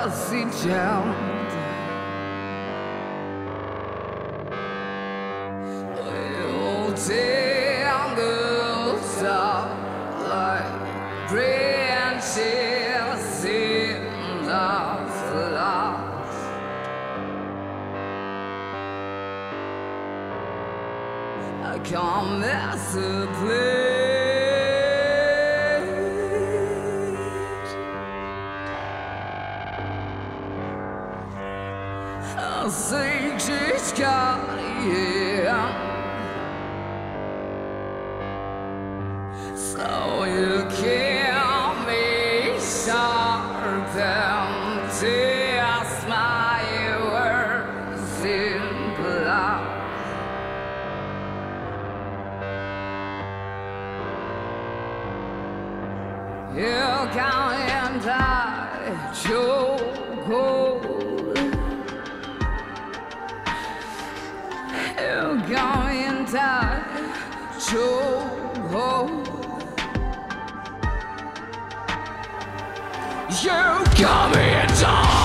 Kesici. We'll tangle up like branches in the flowers. I can't miss a place. I think she's got yeah. So you kill me sharp and test my words in blood. You come and die, chokehold. You come and die, chokehold. You come and die.